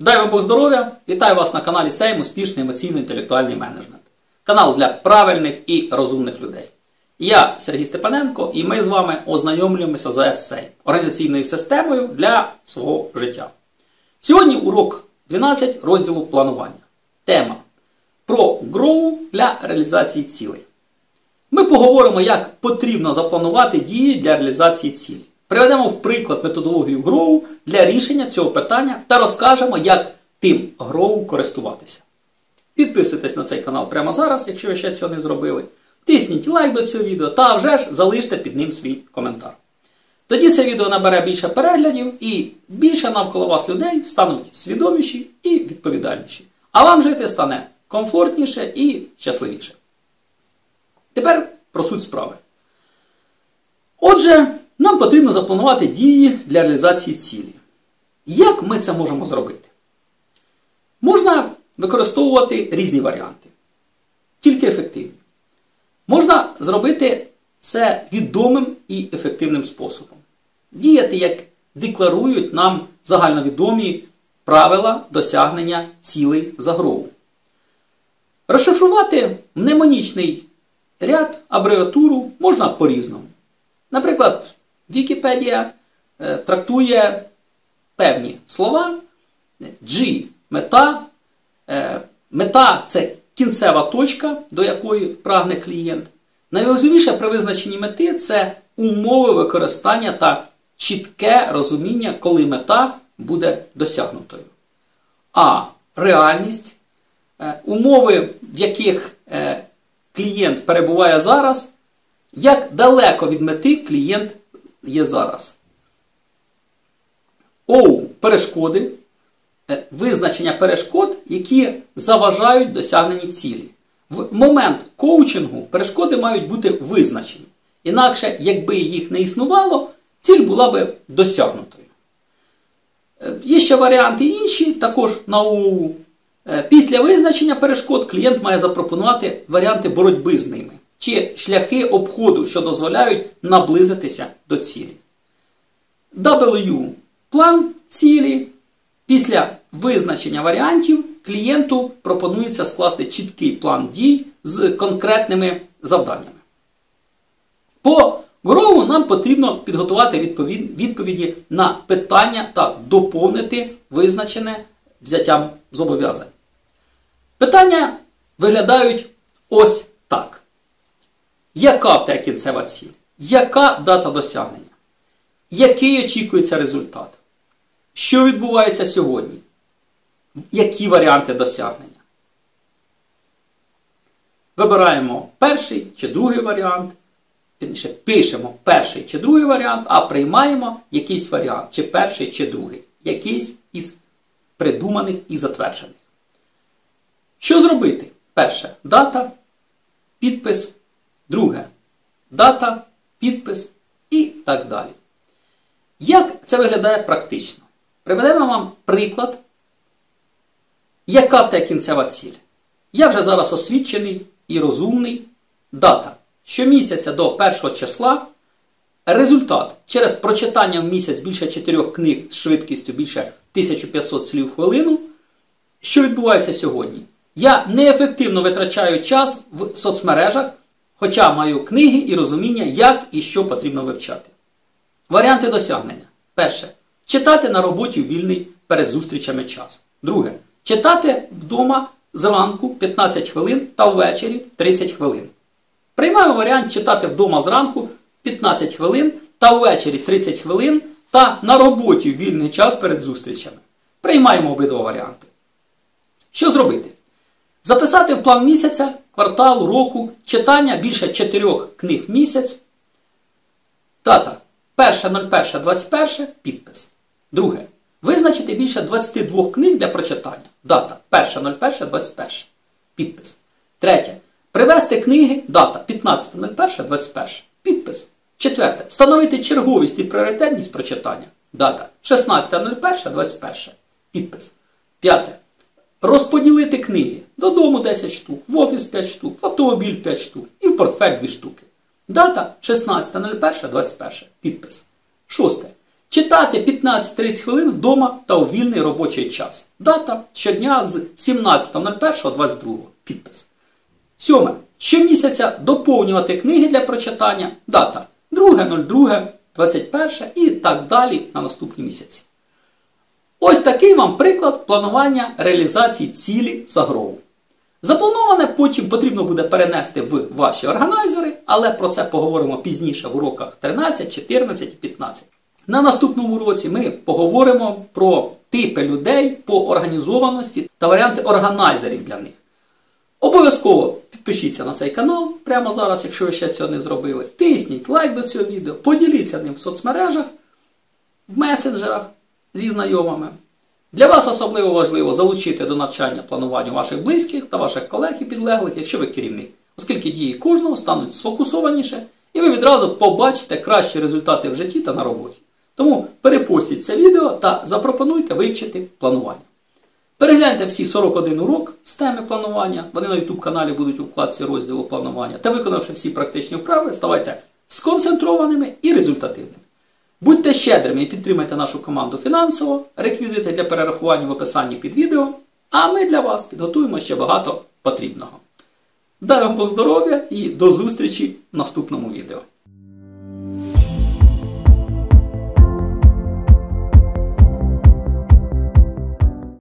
Дай вам Бог здоров'я! Вітаю вас на каналі Сейм Успішний емоційно-інтелектуальний менеджмент. Канал для правильних і розумних людей. Я Сергій Степаненко і ми з вами ознайомлюємося з ОС Сейм, організаційною системою для свого життя. Сьогодні урок 12 розділу планування. Тема про GROW для реалізації цілей. Ми поговоримо, як потрібно запланувати дії для реалізації цілей. Приведемо в приклад методологію GROW для рішення цього питання та розкажемо, як тим GROW користуватися. Підписуйтесь на цей канал прямо зараз, якщо ви ще цього не зробили. Тисніть лайк до цього відео та вже ж залиште під ним свій коментар. Тоді це відео набере більше переглядів і більше навколо вас людей стануть свідоміші і відповідальніші. А вам жити стане комфортніше і щасливіше. Тепер про суть справи. Отже, нам потрібно запланувати дії для реалізації цілі. Як ми це можемо зробити? Можна використовувати різні варіанти, тільки ефективні. Можна зробити це відомим і ефективним способом. Діяти, як декларують нам загальновідомі правила досягнення цілей за GROW. Розшифрувати мнемонічний ряд, абревіатуру можна по-різному. Наприклад, Вікіпедія трактує певні слова. G – мета. Мета – це кінцева точка, до якої прагне клієнт. Найважливіше при визначенні мети – це умови використання та чітке розуміння, коли мета буде досягнутою. А реальність – умови, в яких клієнт перебуває зараз, як далеко від мети клієнт є зараз. O – перешкоди. Визначення перешкод, які заважають досягненні цілі. В момент коучингу перешкоди мають бути визначені. Інакше, якби їх не існувало, ціль була би досягнутою. Є ще варіанти інші, також на ООУ. Після визначення перешкод клієнт має запропонувати варіанти боротьби з ними, чи шляхи обходу, що дозволяють наблизитися до цілі. W – план цілі. Після визначення варіантів клієнту пропонується скласти чіткий план дій з конкретними завданнями. По GROW нам потрібно підготувати відповіді на питання та доповнити визначене взяттям зобов'язань. Питання виглядають ось так. Яка в тебе кінцева ціль? Яка дата досягнення? Який очікується результат? Що відбувається сьогодні? Які варіанти досягнення? Вибираємо перший чи другий варіант. Пишемо перший чи другий варіант, а приймаємо якийсь варіант, чи перший, чи другий. Якийсь із придуманих і затверджених. Що зробити? Перше – дата, підпис. Друге – дата, підпис і так далі. Як це виглядає практично? Приведемо вам приклад, яка в тебе кінцева ціль. Я вже зараз освічений і розумний. Дата. Щомісяця до 1 числа. Результат. Через прочитання в місяць більше 4 книг з швидкістю більше 1500 слів в хвилину. Що відбувається сьогодні? Я неефективно витрачаю час в соцмережах, хоча маю книги і розуміння, як і що потрібно вивчати. Варіанти досягнення. Перше. Читати на роботі в вільний перед зустрічами час. Друге. Читати вдома зранку 15 хвилин та ввечері 30 хвилин. Приймаємо варіант читати вдома зранку 15 хвилин та ввечері 30 хвилин та на роботі в вільний час перед зустрічами. Приймаємо обидва варіанти. Що зробити? Записати в план місяця, кварталу, року, читання більше 4 книг в місяць. Дата. 1.01.21, підпис. Друге. Визначити більше 22 книг для прочитання. Дата. 1.01.21, підпис. Третє. Привести книги. Дата. 15.01.21, підпис. Четверте. Встановити черговість і пріоритетність прочитання. Дата. 16.01.21, підпис. П'яте. Розподілити книги. Додому 10 штук, в офіс 5 штук, в автомобіль 5 штук і в портфель 2 штуки. Дата 16.01.21, підпис. Шосте. Читати 15-30 хвилин вдома та у вільний робочий час. Дата щодня з 17.01.22. Підпис. 7. Щомісяця доповнювати книги для прочитання. Дата 2.02.21 і так далі на наступні місяці. Ось такий вам приклад планування реалізації цілі за ГРОУ. Заплановане потім потрібно буде перенести в ваші органайзери, але про це поговоримо пізніше в уроках 13, 14 і 15. На наступному уроці ми поговоримо про типи людей по організованості та варіанти органайзерів для них. Обов'язково підпишіться на цей канал прямо зараз, якщо ви ще цього не зробили. Тисніть лайк до цього відео, поділіться ним в соцмережах, в месенджерах зі знайомими. Для вас особливо важливо залучити до навчання плануванню ваших близьких та ваших колег і підлеглих, якщо ви керівник, оскільки дії кожного стануть сфокусованіше і ви відразу побачите кращі результати в житті та на роботі. Тому перепостіть це відео та запропонуйте вивчити планування. Перегляньте всі 41 урок з теми планування, вони на YouTube каналі будуть у вкладці розділу планування, та виконавши всі практичні вправи, ставайте сконцентрованими і результативними. Будьте щедрими і підтримайте нашу команду фінансово, реквізити для перерахування в описанні під відео, а ми для вас підготуємо ще багато потрібного. Дай вам Бог здоров'я і до зустрічі в наступному відео.